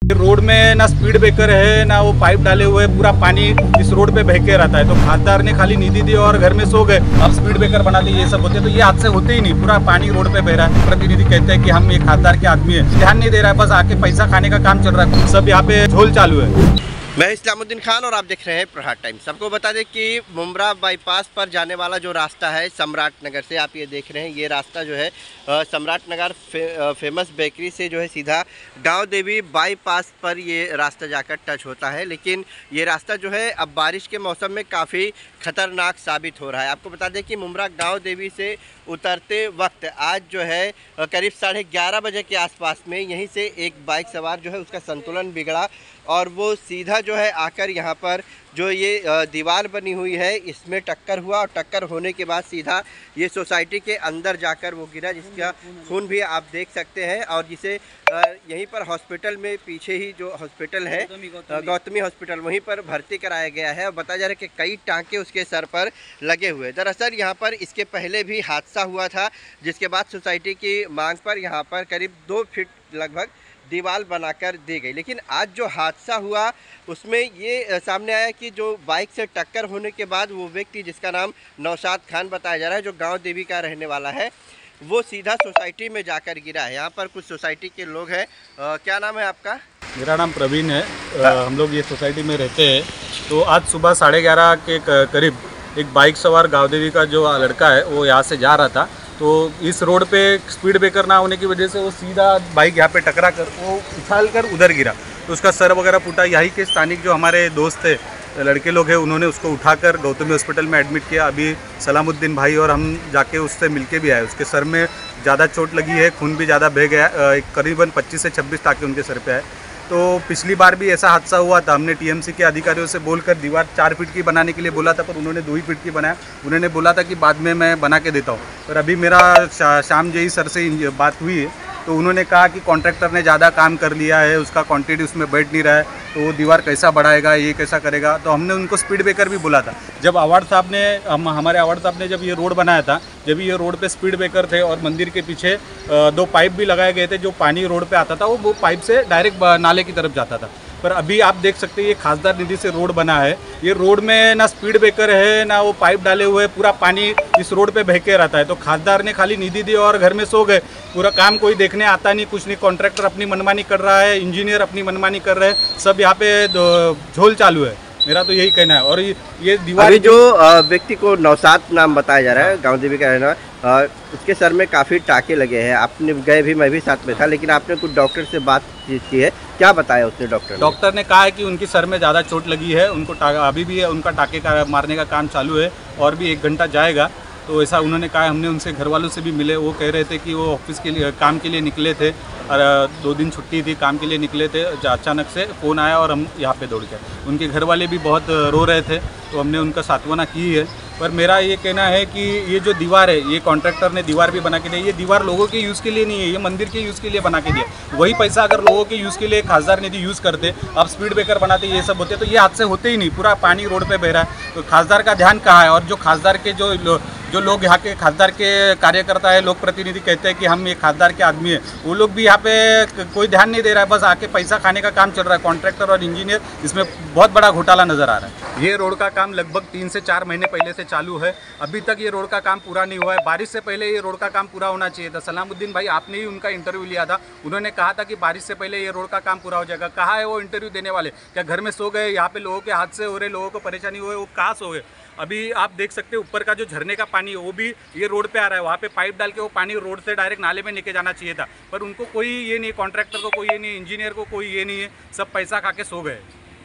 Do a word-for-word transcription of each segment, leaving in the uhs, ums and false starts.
Road में ना speed breaker है ना वो पाइप डाले हुए, पूरा पानी इस रोड पे बह के रहता है। तो खासदार ने खाली नींदी दी और घर में सो गए। अब स्पीड ब्रेकर बना दिए, ये सब होते तो ये हादसे होते ही नहीं। पूरा पानी रोड पे बह रहा है। प्रतिनिधि कहते हैं कि हम एक खासदार के आदमी है, ध्यान नहीं दे रहा है, बस आके पैसा खाने का काम चल रहा है। सब यहाँ पे झोल चालू है। मैं इस्लामुद्दीन खान और आप देख रहे हैं प्रहार टाइम्स। सबको बता दें कि मुमरा बाईपास पर जाने वाला जो रास्ता है सम्राट नगर से, आप ये देख रहे हैं, ये रास्ता जो है सम्राट नगर फे, फेमस बेकरी से जो है सीधा गांव देवी बाईपास पर ये रास्ता जाकर टच होता है। लेकिन ये रास्ता जो है अब बारिश के मौसम में काफ़ी ख़तरनाक साबित हो रहा है। आपको बता दें कि मुमरा गाँव देवी से उतरते वक्त आज जो है करीब साढ़े ग्यारह बजे के आसपास में यहीं से एक बाइक सवार जो है उसका संतुलन बिगड़ा और वो सीधा जो है आकर यहाँ पर जो ये दीवार बनी हुई है इसमें टक्कर हुआ और टक्कर होने के बाद सीधा ये सोसाइटी के अंदर जाकर वो गिरा, जिसका खून भी आप देख सकते हैं। और जिसे यहीं पर हॉस्पिटल में पीछे ही जो हॉस्पिटल है गौतमी हॉस्पिटल, वहीं पर भर्ती कराया गया है। और बताया जा रहा है कि कई टाँके उसके सर पर लगे हुए। दरअसल यहाँ पर इसके पहले भी हादसा हुआ था, जिसके बाद सोसाइटी की मांग पर यहाँ पर करीब दो फीट लगभग दीवार बनाकर दी गई। लेकिन आज जो हादसा हुआ उसमें ये सामने आया कि जो बाइक से टक्कर होने के बाद वो व्यक्ति, जिसका नाम नौशाद खान बताया जा रहा है, जो गांव देवी का रहने वाला है, वो सीधा सोसाइटी में जाकर गिरा है। यहाँ पर कुछ सोसाइटी के लोग हैं। क्या नाम है आपका? मेरा नाम प्रवीण है। आ, हम लोग ये सोसाइटी में रहते हैं। तो आज सुबह साढ़े ग्यारह के करीब एक बाइक सवार गाँव देवी का जो लड़का है वो यहाँ से जा रहा था। तो इस रोड पे स्पीड ब्रेकर ना होने की वजह से वो सीधा बाइक यहाँ पे टकरा कर वो उछाल कर उधर गिरा। तो उसका सर वगैरह फूटा। यहीं के स्थानिक जो हमारे दोस्त थे, लड़के लोग हैं, उन्होंने उसको उठाकर गौतमी हॉस्पिटल में एडमिट किया। अभी सलामुद्दीन भाई और हम जाके उससे मिलके भी आए। उसके सर में ज़्यादा चोट लगी है, खून भी ज़्यादा बह गया। करीबन पच्चीस से छब्बीस टाँके उनके सर पे आए। तो पिछली बार भी ऐसा हादसा हुआ था। हमने टीएमसी के अधिकारियों से बोलकर दीवार चार फीट की बनाने के लिए बोला था, पर उन्होंने दो ही फीट की बनाया। उन्होंने बोला था कि बाद में मैं बना के देता हूँ। पर अभी मेरा शा, शाम जई सर से बात हुई है, तो उन्होंने कहा कि कॉन्ट्रैक्टर ने ज़्यादा काम कर लिया है, उसका क्वांटिटी उसमें बैठ नहीं रहा है, तो वो दीवार कैसा बढ़ाएगा, ये कैसा करेगा। तो हमने उनको स्पीड ब्रेकर भी बोला था। जब अवार्ड साहब ने हम हमारे अवार्ड साहब ने जब ये रोड बनाया था, जब ये रोड पे स्पीड ब्रेकर थे और मंदिर के पीछे दो पाइप भी लगाए गए थे, जो पानी रोड पे आता था वो वो पाइप से डायरेक्ट नाले की तरफ जाता था। पर अभी आप देख सकते हैं ये खासदार निधि से रोड बना है। ये रोड में ना स्पीड ब्रेकर है ना वो पाइप डाले हुए, पूरा पानी इस रोड पे बह के रहता है। तो खासदार ने खाली निधि दी और घर में सो गए। पूरा काम कोई देखने आता नहीं, कुछ नहीं। कॉन्ट्रैक्टर अपनी मनमानी कर रहा है, इंजीनियर अपनी मनमानी कर रहे हैं, सब यहाँ पे झोल चालू है। मेरा तो यही कहना है। और ये दीवार जो व्यक्ति को नौशाद नाम बताया जा रहा है, गाँव देवी का रहना, उसके सर में काफ़ी टाँके लगे हैं। आपने गए भी, मैं भी साथ में था, लेकिन आपने कुछ डॉक्टर से बात की है, क्या बताया उसने? डॉक्टर डॉक्टर ने कहा है कि उनकी सर में ज़्यादा चोट लगी है, उनको अभी भी उनका टाँके का मारने का काम चालू है और भी एक घंटा जाएगा। तो ऐसा उन्होंने कहा। हमने उनसे घर वालों से भी मिले, वो कह रहे थे कि वो ऑफिस के लिए काम के लिए निकले थे और दो दिन छुट्टी थी, काम के लिए निकले थे। अचानक से फ़ोन आया और हम यहाँ पे दौड़ गए। उनके घर वाले भी बहुत रो रहे थे, तो हमने उनका सांत्वना की है। पर मेरा ये कहना है कि ये जो दीवार है, ये कॉन्ट्रैक्टर ने दीवार भी बना के दी। ये दीवार लोगों के यूज़ के लिए नहीं है, ये मंदिर के यूज़ के लिए बना के दिया। वही पैसा अगर लोगों के यूज़ के लिए खासदार निधि यूज़ करते, अब स्पीड ब्रेकर बनाते, ये सब होते, तो ये हादसे होते ही नहीं। पूरा पानी रोड पे बह रहा है। तो खासदार का ध्यान कहाँ है? और जो खासदार के जो जो लोग यहाँ के खासदार के कार्यकर्ता है, लोक प्रतिनिधि कहते हैं कि हम ये खासदार के आदमी है, वो लोग भी यहाँ पे कोई ध्यान नहीं दे रहा है, बस आके पैसा खाने का काम चल रहा है। कॉन्ट्रैक्टर और इंजीनियर, इसमें बहुत बड़ा घोटाला नजर आ रहा है। ये रोड का काम लगभग तीन से चार महीने पहले से चालू है। अभी तक ये रोड का काम पूरा नहीं हुआ है। बारिश से पहले ये रोड का काम पूरा होना चाहिए था। सलामुद्दीन भाई, आपने ही उनका इंटरव्यू लिया था, उन्होंने कहा था कि बारिश से पहले ये रोड का काम पूरा हो जाएगा। कहाँ है वो इंटरव्यू देने वाले? क्या घर में सो गए? यहाँ पे लोगों के हादसे हो रहे, लोगों को परेशानी हो रही, वो कहाँ सो गए? अभी आप देख सकते हैं ऊपर का जो झरने का पानी है वो भी ये रोड पे आ रहा है। वहाँ पे पाइप डाल के वो पानी रोड से डायरेक्ट नाले में लेके जाना चाहिए था, पर उनको कोई ये नहीं, कॉन्ट्रैक्टर को कोई ये नहीं, इंजीनियर को कोई ये नहीं है, सब पैसा खा के सो गए।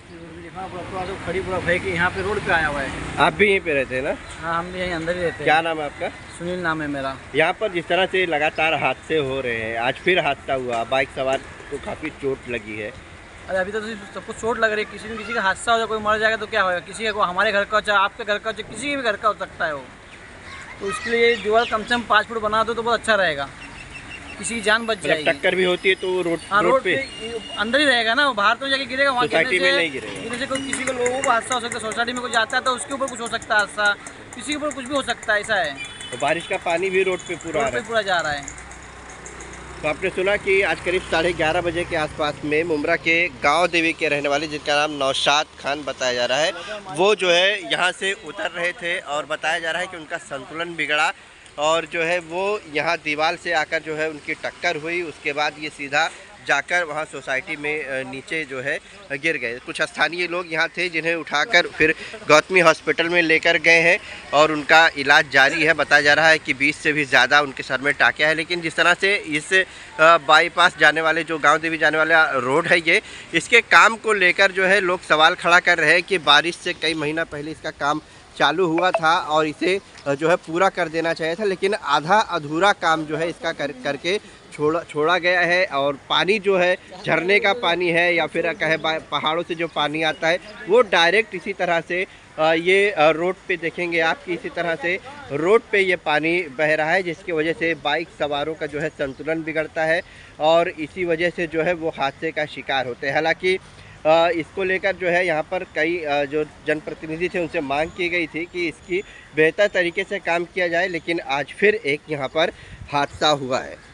खड़ी पूरा भाई कि यहाँ पे रोड पे आया हुआ है। आप भी यहीं पे रहते हैं ना? हाँ, हम भी यहीं अंदर ही रहते हैं। क्या नाम है आपका? सुनील नाम है मेरा। यहाँ पर जिस तरह से लगातार हादसे हो रहे हैं, आज फिर हादसा हुआ, बाइक सवार को काफ़ी चोट लगी है। अरे अभी तो सबको चोट लग रही है। किसी न किसी का हादसा हो जाए, कोई मर जाएगा तो क्या होगा? किसी का, हमारे घर का हो चाहे आपके घर का हो, चाहे किसी के भी घर का हो सकता है वो। तो उसके लिए दीवार कम से कम पाँच फुट बना दो तो बहुत अच्छा रहेगा, किसी की जान बच जाएगी। टक्कर भी होती है तो रोड हाँ, रोड पे अंदर ही रहेगा ना, बाहर तो जाके गिरेगा। वहाँ गिरने से नहीं गिरेगा। गिरने से कोई किसी को लोगों को हादसा हो सकता है। सोसाइटी में कोई जाता है तो उसके ऊपर कुछ हो सकता है हादसा, किसी के ऊपर कुछ भी हो सकता है। ऐसा है। तो बारिश का पानी भी रोड पे पूरा रोड पे पूरा जा रहा है। तो आपने सुना कि आज करीब साढ़े ग्यारह बजे के आसपास में मुमरा के गांव देवी के रहने वाले, जिनका नाम नौशाद खान बताया जा रहा है, वो जो है यहाँ से उतर रहे थे और बताया जा रहा है कि उनका संतुलन बिगड़ा और जो है वो यहाँ दीवार से आकर जो है उनकी टक्कर हुई। उसके बाद ये सीधा जाकर वहाँ सोसाइटी में नीचे जो है गिर गए। कुछ स्थानीय लोग यहाँ थे जिन्हें उठाकर फिर गौतमी हॉस्पिटल में लेकर गए हैं और उनका इलाज जारी है। बताया जा रहा है कि बीस से भी ज़्यादा उनके सर में टाँके हैं। लेकिन जिस तरह से इस बाईपास जाने वाले जो गांव देवी जाने वाला रोड है, ये इसके काम को लेकर जो है लोग सवाल खड़ा कर रहे हैं कि बारिश से कई महीना पहले इसका काम चालू हुआ था और इसे जो है पूरा कर देना चाहिए था, लेकिन आधा अधूरा काम जो है इसका कर करके छोड़ा छोड़ा गया है। और पानी जो है झरने का पानी है या फिर कहे पहाड़ों से जो पानी आता है वो डायरेक्ट इसी तरह से ये रोड पे देखेंगे आप कि इसी तरह से रोड पे ये पानी बह रहा है, जिसकी वजह से बाइक सवारों का जो है संतुलन बिगड़ता है और इसी वजह से जो है वो हादसे का शिकार होते हैं। हालांकि इसको लेकर जो है यहाँ पर कई जो जनप्रतिनिधि थे उनसे मांग की गई थी कि इसकी बेहतर तरीके से काम किया जाए, लेकिन आज फिर एक यहाँ पर हादसा हुआ है।